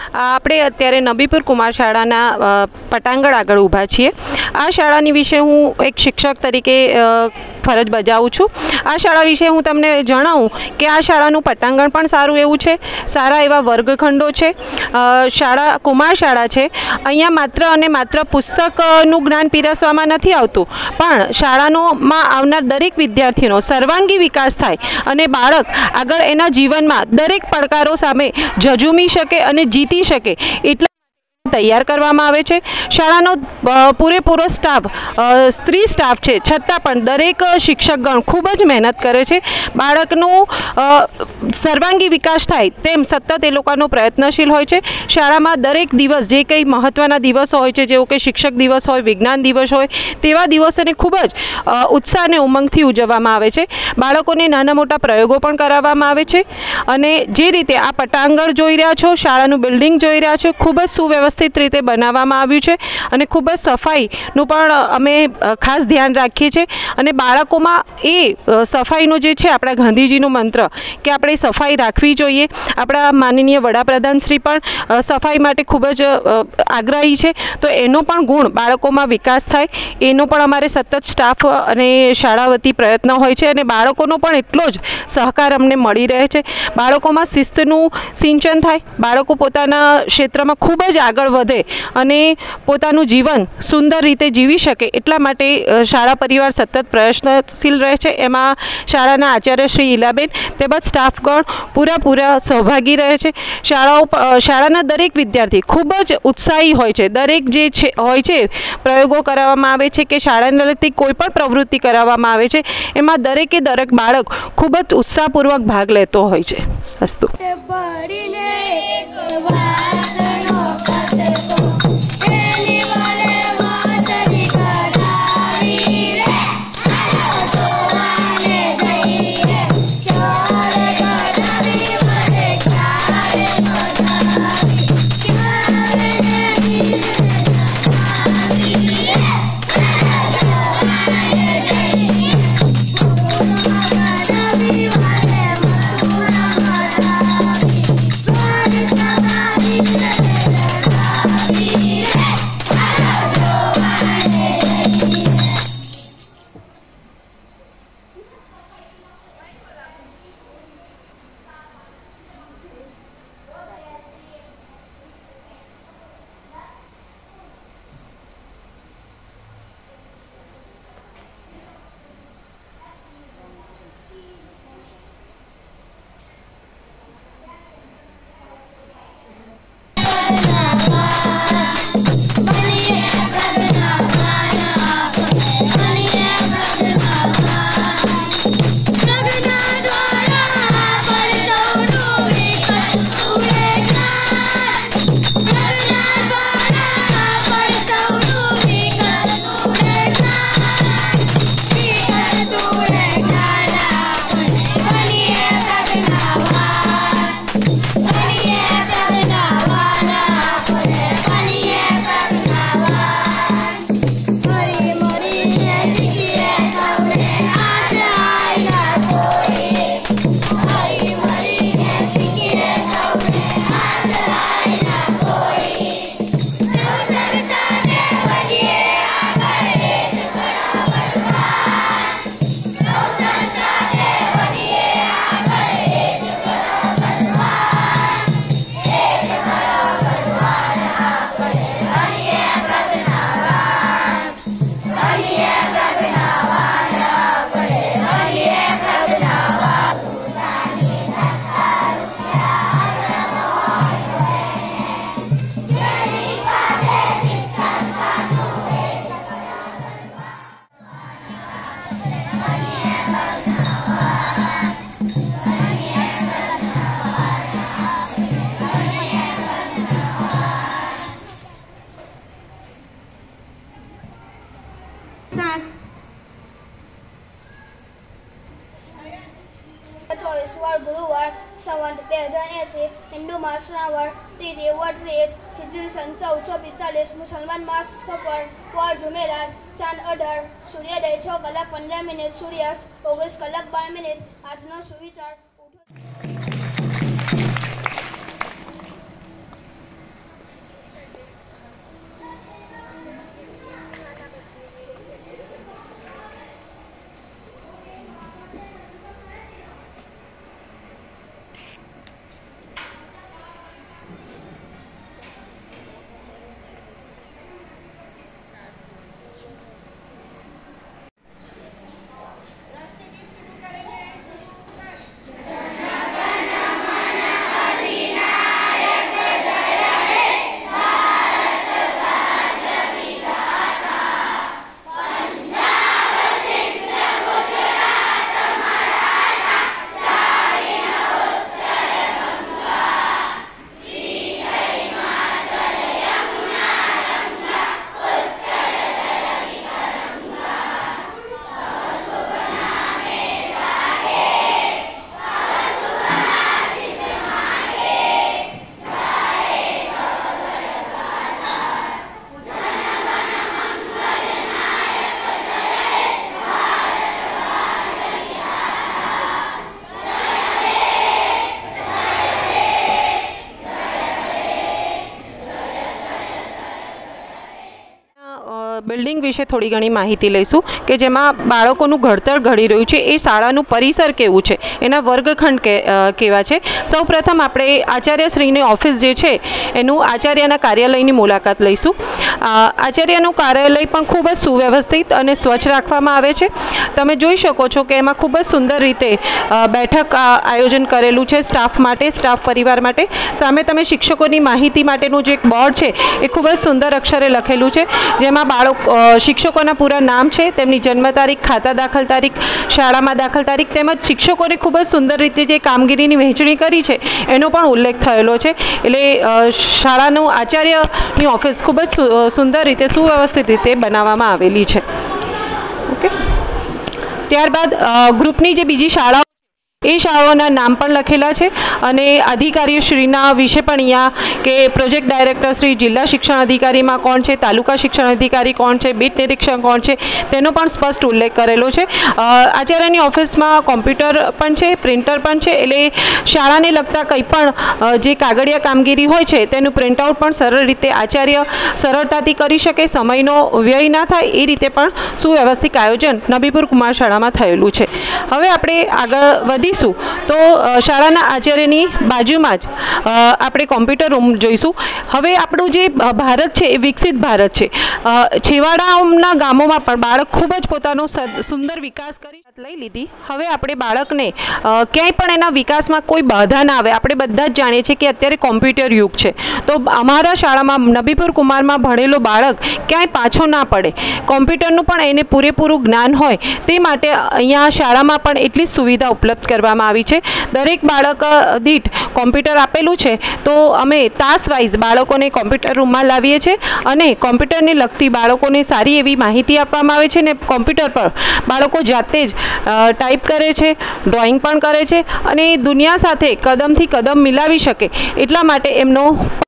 આપણે અત્યારે નબીપુર કુમાર શાળાના પટાંગણ આગળ ઊભા છીએ। આ શાળાની વિશે હું એક શિક્ષક તરીકે ફરજ બજાવું છું। આ શાળા વિશે હું તમને જણાવું કે આ શાળાનું પટાંગણ પણ સારું એવું છે, સારા એવા વર્ગખંડો છે। શાળા કુમાર શાળા છે। અહીંયા માત્ર અને માત્ર પુસ્તકનું જ્ઞાન પીરસવામાં નથી આવતું, પણ શાળામાં આવનાર દરેક વિદ્યાર્થીનો સર્વાંગી વિકાસ થાય અને બાળક આગળ એના જીવનમાં દરેક પડકારો સામે ઝઝૂમી શકે અને જીતી શકે એટલા તૈયાર કરવામાં આવે છે। શાળાનો પૂરેપૂરો સ્ટાફ સ્ત્રી સ્ટાફ છે, છતાં પણ દરેક શિક્ષકગણ ખૂબ જ મહેનત કરે છે। બાળકનું સર્વાંગી વિકાસ થાય તેમ સતત એ લોકોનો પ્રયત્નશીલ હોય છે। શાળામાં દરેક દિવસ જે કંઈ મહત્ત્વના દિવસો હોય છે, જેવો કે શિક્ષક દિવસ હોય, વિજ્ઞાન દિવસ હોય, તેવા દિવસોને ખૂબ જ ઉત્સાહ અને ઉમંગથી ઉજવવામાં આવે છે। બાળકોને નાના મોટા પ્રયોગો પણ કરાવવામાં આવે છે અને જે રીતે આ પટાંગણ જોઈ રહ્યા છો, શાળાનું બિલ્ડિંગ જોઈ રહ્યા છો, ખૂબ જ સુવ્યવસ્થિત રીતે બનાવવામાં આવ્યું છે અને ખૂબ જ સફાઈનું પણ અમે ખાસ ધ્યાન રાખીએ છીએ અને બાળકોમાં એ સફાઈનો જે છે આપણા ગાંધીજીનો મંત્ર કે આપણે સફાઈ રાખવી જોઈએ। આપણા માનનીય વડાપ્રધાન શ્રી પણ સફાઈ માટે ખૂબ જ આગ્રહી છે, તો એનો પણ ગુણ બાળકોમાં વિકાસ થાય એનો પણ અમારે સતત સ્ટાફ અને શાળા વતી પ્રયત્ન હોય છે અને બાળકોનો પણ એટલો જ સહકાર અમને મળી રહે છે। બાળકોમાં શિસ્તનું સિંચન થાય, બાળકો પોતાના ક્ષેત્રમાં ખૂબ જ આગળ વધે અને પોતાનું જીવન સુંદર રીતે જીવી શકે એટલા માટે શાળા પરિવાર સતત પ્રયત્નશીલ રહે છે। એમાં શાળાના આચાર્ય શ્રી ઈલાબેન તેમજ સ્ટાફગણ પૂરા સહભાગી રહે છે। શાળાના દરેક વિદ્યાર્થી ખૂબ જ ઉત્સાહી હોય છે। દરેક જે છે હોય છે પ્રયોગો કરાવવામાં આવે છે કે શાળાને લગતી કોઈ પણ પ્રવૃત્તિ કરાવવામાં આવે છે, એમાં દરેક બાળક ખૂબ જ ઉત્સાહપૂર્વક ભાગ લેતો હોય છે। અસ્તુ। गुरुवार संवत 2080 हिंदू मास श्रावण तिथि वटरेज हिजरी सन 1445 मुसलमान मास सफर વાર जुमेरात चांद 18 सूर्योदय 6:15 सूर्यास्त 19:12 આજનો સુવિચાર બિલ્ડિંગ વિશે થોડી ઘણી માહિતી લઈશું કે જેમાં બાળકોનું ઘડતર ઘડી રહ્યું છે. એ શાળાનું પરિસર કેવું છે, એના વર્ગખંડ કેવા છે. સૌપ્રથમ આપણે આચાર્યશ્રીની ઓફિસ જે છે એનું આચાર્યના કાર્યાલયની મુલાકાત લઈશું. આચાર્યનું કાર્યાલય પણ ખૂબ જ સુવ્યવસ્થિત અને સ્વચ્છ રાખવામાં આવે છે. તમે જોઈ શકો છો કે એમાં ખૂબ જ સુંદર રીતે બેઠક આયોજન કરેલું છે સ્ટાફ માટે, સ્ટાફ પરિવાર માટે. સામે તમે શિક્ષકોની માહિતી માટેનું જે એક બોર્ડ છે એ ખૂબ જ સુંદર અક્ષરે લખેલું છે, જેમાં શિક્ષકોના પૂરા નામ છે, તેમની જન્મ તારીખ, ખાતા દાખલ તારીખ, શાળામાં દાખલ તારીખ તેમજ શિક્ષકોને ખૂબ જ સુંદર રીતે જે કામગીરીની વહેંચણી કરી છે એનો પણ ઉલ્લેખ થયેલો છે. એટલે શાળાનું આચાર્યની ઓફિસ ખૂબ જ સુંદર રીતે સુવ્યવસ્થિત રીતે બનાવવામાં આવેલી છે. ઓકે, ત્યારબાદ ગ્રુપની જે બીજી શાળાઓ એ શાળાઓના નામ પણ લખેલા છે અને અધિકારીશ્રીના વિશે પણ અહીંયા કે પ્રોજેક્ટ ડાયરેક્ટર શ્રી, જિલ્લા શિક્ષણ અધિકારીમાં કોણ છે, તાલુકા શિક્ષણ અધિકારી કોણ છે, બીટ નિરીક્ષક કોણ છે તેનો પણ સ્પષ્ટ ઉલ્લેખ કરેલો છે. આચાર્યની ઓફિસમાં કોમ્પ્યુટર પણ છે, પ્રિન્ટર પણ છે, એટલે શાળાને લગતા કંઈ પણ જે કાગળિયા કામગીરી હોય છે તેનું પ્રિન્ટઆઉટ પણ સરળ રીતે આચાર્ય સરળતાથી કરી શકે, સમયનો વ્યય ના થાય એ રીતે પણ સુવ્યવસ્થિત આયોજન નબીપુર કુમાર શાળામાં થયેલું છે. હવે આપણે આગળ વધી તો શાળાના આચાર્યની બાજુમાં જ આપણે કોમ્પ્યુટર રૂમ જોઈશું. હવે આપણું જે ભારત છે એ વિકસિત ભારત છે. છેવાડાના ગામોમાં પણ બાળક ખૂબ જ પોતાનો સુંદર વિકાસ કરી લઈ લીધી. હવે આપણે બાળકને ક્યાંય પણ એના વિકાસમાં કોઈ બાધા ના આવે. આપણે બધા જ જાણીએ છીએ કે અત્યારે કોમ્પ્યુટર યુગ છે, તો અમારા શાળામાં નબીપુર કુમારમાં ભણેલો બાળક ક્યાંય પાછો ના પડે, કોમ્પ્યુટરનું પણ એને પૂરેપૂરું જ્ઞાન હોય તે માટે અહીંયા શાળામાં પણ એટલી જ સુવિધા ઉપલબ્ધ કરવામાં આવી છે. દરેક બાળક દીઠ કોમ્પ્યુટર આપેલું છે, તો અમે તાસ વાઇઝ બાળકોને કોમ્પ્યુટર રૂમમાં લાવીએ છીએ અને કોમ્પ્યુટરને લગતી બાળકોને સારી એવી માહિતી આપવામાં આવે છે ને કોમ્પ્યુટર પર બાળકો જાતે જ ટાઈપ કરે છે, ડ્રોઈંગ પણ કરે છે અને દુનિયા સાથે કદમથી કદમ મિલાવી શકે એટલા માટે એમનો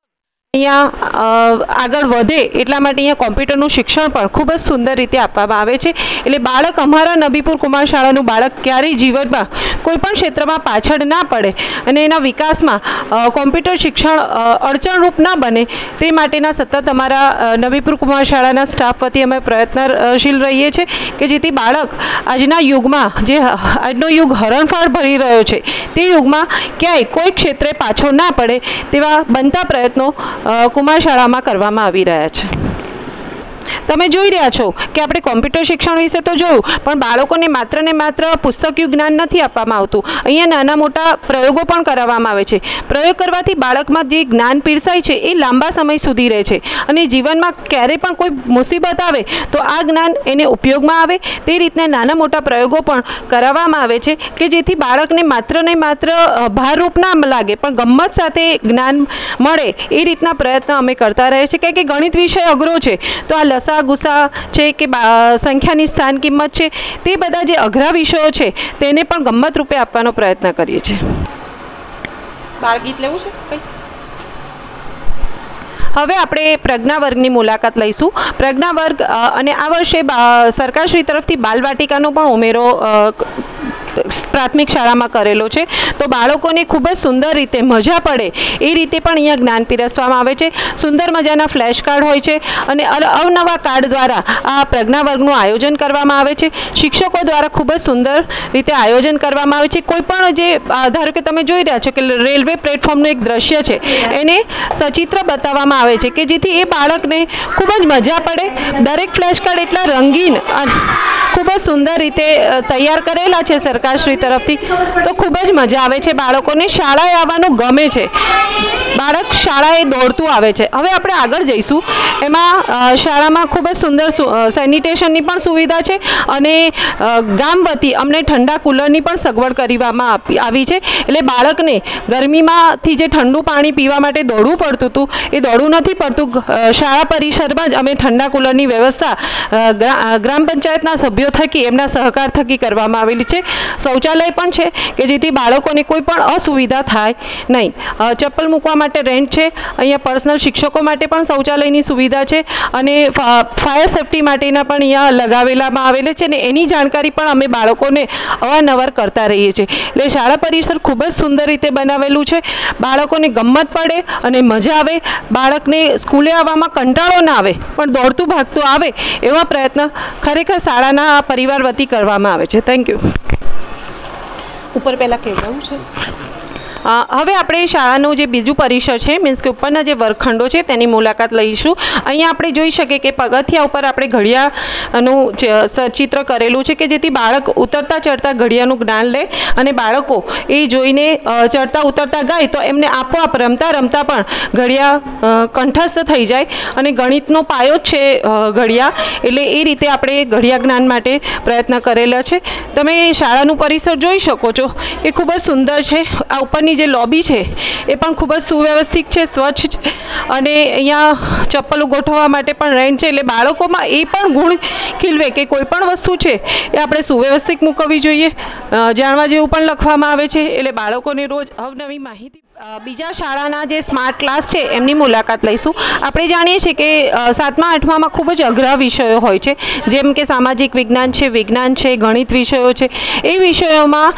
અહીંયા આગળ વધે એટલા માટે અહીંયા કોમ્પ્યુટરનું શિક્ષણ પણ ખૂબ જ સુંદર રીતે આપવામાં આવે છે. એટલે બાળક અમારા નબીપુર કુમાર શાળાનું બાળક ક્યારેય જીવનમાં કોઈ પણ ક્ષેત્રમાં પાછળ ના પડે અને એના વિકાસમાં કોમ્પ્યુટર શિક્ષણ અડચણરૂપ ના બને તે માટેના સતત અમારા નબીપુર કુમાર શાળાના સ્ટાફ વતી અમે પ્રયત્નશીલ રહીએ છીએ કે જેથી બાળક આજના યુગમાં જે આજનો યુગ હરણફાળ ભરી રહ્યો છે તે યુગમાં ક્યાંય કોઈ ક્ષેત્રે પાછો ના પડે તેવા બનતા પ્રયત્નો કુમાર શાળામાં કરવામાં આવી રહ્યા છે. તમે જોઈ રહ્યા છો કે આપણે કોમ્પ્યુટર શિક્ષણ વિશે તો જોયું, પણ બાળકોને માત્ર ને માત્ર પુસ્તકીય જ્ઞાન નથી આપવામાં આવતું. અહીંયા નાના મોટા પ્રયોગો પણ કરાવવામાં આવે છે. પ્રયોગ કરવાથી બાળકમાં જે જ્ઞાન પીરસાય છે એ લાંબા સમય સુધી રહે છે અને જીવનમાં ક્યારેય પણ કોઈ મુસીબત આવે તો આ જ્ઞાન એને ઉપયોગમાં આવે તે રીતના નાના મોટા પ્રયોગો પણ કરાવવામાં આવે છે કે જેથી બાળકને માત્ર ને માત્ર ભારરૂપ ના લાગે પણ ગમ્મત સાથે જ્ઞાન મળે એ રીતના પ્રયત્ન અમે કરતા રહીએ છીએ. કારણ કે ગણિત વિષય અઘરો છે, તો આ લસા ગુસા છે કે સંખ્યાની સ્થાન કિંમત છે તે બધા જે અઘરા વિષયો છે તેને પણ ગમ્મત રૂપે આપવાનો પ્રયત્ન કરીએ છીએ. બાળ ગીત લેવું છે કંઈ? હવે આપણે પ્રજ્ઞા વર્ગની મુલાકાત લઈશું. પ્રજ્ઞા વર્ગ અને આ વર્ષે સરકારશ્રી તરફથી બાલવાટિકાનો પણ ઉમેરો પ્રાથમિક શાળામાં કરેલો છે, તો બાળકોને ખૂબ જ સુંદર રીતે મજા પડે એ રીતે પણ અહીંયા જ્ઞાન પીરસવામાં આવે છે. સુંદર મજાના ફ્લેશ કાર્ડ હોય છે અને અવનવા કાર્ડ દ્વારા આ પ્રજ્ઞા વર્ગનું આયોજન કરવામાં આવે છે. શિક્ષકો દ્વારા ખૂબ જ સુંદર રીતે આયોજન કરવામાં આવે છે. કોઈ પણ જે ધારો કે તમે જોઈ રહ્યા છો કે રેલવે પ્લેટફોર્મનું એક દ્રશ્ય છે એને સચિત્ર બતાવવામાં આવે છે કે જેથી એ બાળકને ખૂબ જ મજા પડે. દરેક ફ્લેશ કાર્ડ એટલા રંગીન અને ખૂબ જ સુંદર રીતે તૈયાર કરેલા છે સરકારશ્રી તરફથી, તો ખૂબ જ મજા આવે છે. બાળકોને શાળાએ આવવાનું ગમે છે, બાળક શાળાએ દોડતું આવે છે. હવે આપણે આગળ જઈશું. એમાં શાળામાં ખૂબ જ સુંદર સેનિટેશનની પણ સુવિધા છે અને ગામ વતી અમને ઠંડા કુલરની પણ સગવડ કરવામાં આવી છે. એટલે બાળકને ગરમીમાંથી જે ઠંડુ પાણી પીવા માટે દોડવું પડતું હતું એ દોડવું નથી પડતું. શાળા પરિસરમાં જ અમે ઠંડા કુલરની વ્યવસ્થા ગ્રામ પંચાયતના સભ્યો થકી એમના સહકાર થકી કરવામાં આવેલી છે. શૌચાલય પણ છે કે જેથી બાળકોને કોઈ પણ અસુવિધા થાય નહીં. ચપ્પલ મૂકવા માટે રેન્ટ છે. અહીંયા પર્સનલ શિક્ષકો માટે પણ શૌચાલયની સુવિધા છે અને ફાયર સેફટી માટેના પણ અહીંયા લગાવેલામાં આવેલા છે ને એની જાણકારી પણ અમે બાળકોને અવારનવાર કરતા રહીએ છીએ. એટલે શાળા પરિસર ખૂબ જ સુંદર રીતે બનાવેલું છે. બાળકોને ગમત પડે અને મજા આવે, બાળકને સ્કૂલે આવવામાં કંટાળો ના આવે પણ દોડતું ભાગતું આવે એવા પ્રયત્ન ખરેખર શાળાના પરિવાર વતી કરવામાં આવે છે. Thank you. ઉપર પહેલાં કહેવું છે. હવે આપણે શાળાનું જે બીજું પરિસર છે મીન્સ કે ઉપરના જે વર્ગખંડો છે તેની મુલાકાત લઈશું. અહીંયા આપણે જોઈ શકીએ કે પગથિયા ઉપર આપણે ઘડિયાળનું ચિત્ર કરેલું છે કે જેથી બાળક ઉતરતા ચડતા ઘડિયાળનું જ્ઞાન લે અને બાળકો એ જોઈને ચડતા ઉતરતા ગાય તો એમને આપોઆપ રમતા રમતા પણ ઘડિયાળ કંઠસ્થ થઈ જાય અને ગણિતનો પાયો જ છે ઘડિયાળ. એટલે એ રીતે આપણે ઘડિયાળ જ્ઞાન માટે પ્રયત્ન કરેલા છે. તમે શાળાનું પરિસર જોઈ શકો છો એ ખૂબ જ સુંદર છે. આ ઉપરની જે લોબી છે એ પણ ખૂબ જ સુવ્યવસ્થિત છે, સ્વચ્છ છે અને અહીંયા ચપ્પલો ગોઠવવા માટે પણ રેન્ટ છે. એટલે બાળકોમાં એ પણ ગુણ ખીલવે કે કોઈ પણ વસ્તુ છે એ આપણે સુવ્યવસ્થિત મૂકવી જોઈએ. જાણવા જેવું પણ લખવામાં આવે છે. એટલે બાળકોને રોજ અવનવી માહિતી. બીજા શાળાના જે સ્માર્ટ ક્લાસ છે એમની મુલાકાત લઈશું. આપણે જાણીએ છીએ કે 7મા 8મામાં ખૂબ જ અઘરા વિષયો હોય છે, જેમ કે સામાજિક વિજ્ઞાન છે, વિજ્ઞાન છે, ગણિત વિષયો છે. એ વિષયોમાં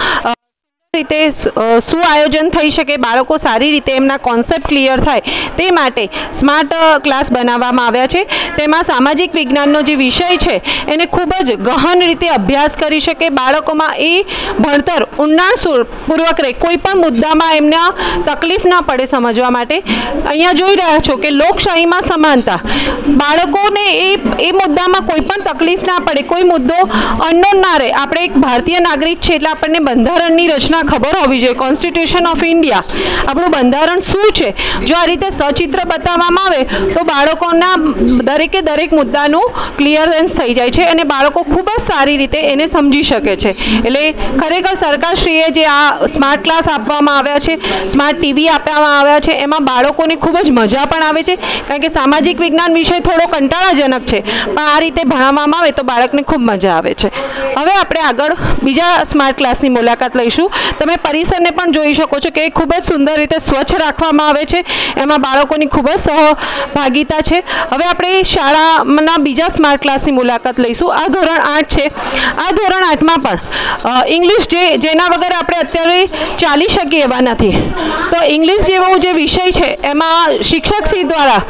રીતે શું આયોજન થઈ શકે, બાળકો સારી રીતે એમના કોન્સેપ્ટ ક્લિયર થાય તે માટે સ્માર્ટ ક્લાસ બનાવવામાં આવ્યા છે. તેમાં સામાજિક વિજ્ઞાનનો જે વિષય છે એને ખૂબ જ ગહન રીતે અભ્યાસ કરી શકે, બાળકોમાં એ ભણતર ઊંડાણપૂર્વક રહે, કોઈ પણ મુદ્દામાં એમને તકલીફ ના પડે સમજવા માટે. અહીંયા જોઈ રહ્યા છો કે લોકશાહીમાં સમાનતા, બાળકોને એ મુદ્દામાં કોઈ પણ તકલીફ ના પડે, કોઈ મુદ્દો અનનોન ના રહે. આપણે એક ભારતીય નાગરિક છે એટલે આપણને બંધારણની રચના ખબર હોવી જોઈએ. કોન્સ્ટિટ્યુશન ઓફ ઇન્ડિયા, આપણું બંધારણ શું છે, જો આ રીતે સચિત્ર બતાવવામાં આવે તો બાળકોના દરેકે દરેક મુદ્દાનું ક્લિયરન્સ થઈ જાય છે અને બાળકો ખૂબ જ સારી રીતે એને સમજી શકે છે. એટલે ખરેખર સરકારશ્રીએ જે આ સ્માર્ટ ક્લાસ આપવામાં આવ્યા છે, સ્માર્ટ ટીવી આપવામાં આવ્યા છે, એમાં બાળકોને ખૂબ જ મજા પણ આવે છે. કારણ કે સામાજિક વિજ્ઞાન વિષય થોડો કંટાળાજનક છે પણ આ રીતે ભણાવવામાં આવે તો બાળકને ખૂબ મજા આવે છે. હવે આપણે આગળ બીજા સ્માર્ટ ક્લાસની મુલાકાત લઈશું. તમે પરિસરને પણ જોઈ શકો છો કે ખૂબ જ સુંદર રીતે સ્વચ્છ રાખવામાં આવે છે. એમાં બાળકોની ખૂબ જ સહભાગિતા છે. હવે આપણે શાળાના બીજા સ્માર્ટ ક્લાસની મુલાકાત લઈશું. આ ધોરણ 8 છે. આ ધોરણ 8માં પણ ઇંગ્લિશ જેના વગર આપણે અત્યારે ચાલી શકીએ એવા નથી. તો ઇંગ્લિશ જેવો જે વિષય છે એમાં શિક્ષકશ્રી દ્વારા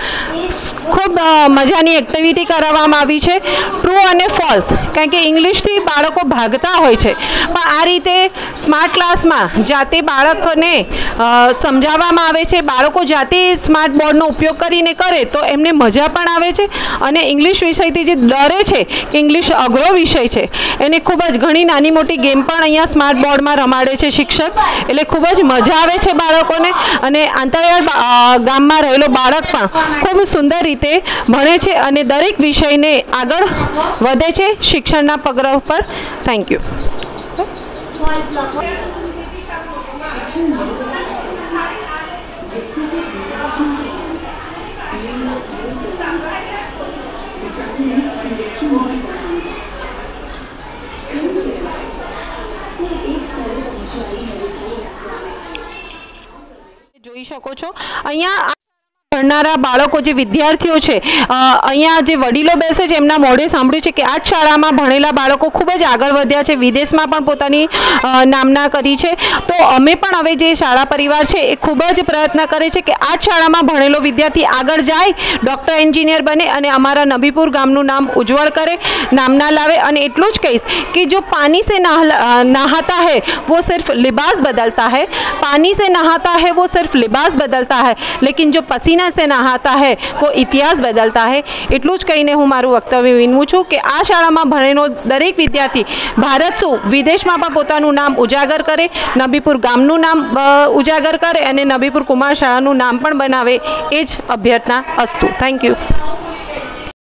ખૂબ મજાની એક્ટિવિટી કરાવવામાં આવી છે. ટ્રુ અને ફોલ્સ, કારણ કે ઇંગ્લિશથી બાળકો ભાગતા હોય છે પણ આ રીતે સ્માર્ટ ક્લાસમાં જાતે બાળકને સમજાવવામાં આવે છે. બાળકો જાતે સ્માર્ટ બોર્ડનો ઉપયોગ કરીને કરે તો એમને મજા પણ આવે છે અને ઇંગ્લિશ વિષયથી જે ડરે છે કે ઇંગ્લિશ અઘરો વિષય છે એને ખૂબ જ ઘણી નાની મોટી ગેમ પણ અહીંયા સ્માર્ટ બોર્ડમાં રમાડે છે શિક્ષક. એટલે ખૂબ જ મજા આવે છે બાળકોને અને આંતરિયાળ ગામમાં રહેલો બાળક પણ ખૂબ સુંદર રીતે ભણે છે અને દરેક વિષયને આગળ વધે છે શિક્ષણના પગરવ પર. Thank you. જોઈ શકો છો અહીંયા ભણનારા બાળકો જે વિદ્યાર્થીઓ છે, અહીંયા જે વડીલો બેસે છે એમના મોઢે સાંભળ્યું છે કે આ જ શાળામાં ભણેલા બાળકો ખૂબ જ આગળ વધ્યા છે, વિદેશમાં પણ પોતાની નામના કરી છે. તો અમે પણ હવે જે શાળા પરિવાર છે એ ખૂબ જ પ્રયત્ન કરે છે કે આ જ શાળામાં ભણેલો વિદ્યાર્થી આગળ જાય, ડૉક્ટર એન્જિનિયર બને અને અમારા નબીપુર ગામનું નામ ઉજ્જવળ કરે, નામના લાવે. અને એટલું જ કહીશ કે જો પાણી से नहाता है वो सिर्फ लिबास बदलता है, पानी से नहाता है वो सिर्फ लिबास बदलता है, लेकिन जो पसीना से नहाता है वो इतिहास बदलता है. એટલું જ કહીને હું મારું વક્તવ્ય વિનવું છું કે આ શાળામાં ભણેલો દરેક વિદ્યાર્થી ભારત શું વિદેશમાં પણ પોતાનું નામ ઉજાગર કરે, નબીપુર ગામનું નામ ઉજાગર કરે અને નબીપુર કુમાર શાળાનું નામ પણ બનાવે, એ જ અભ્યર્થના અસ્તુ. Thank you.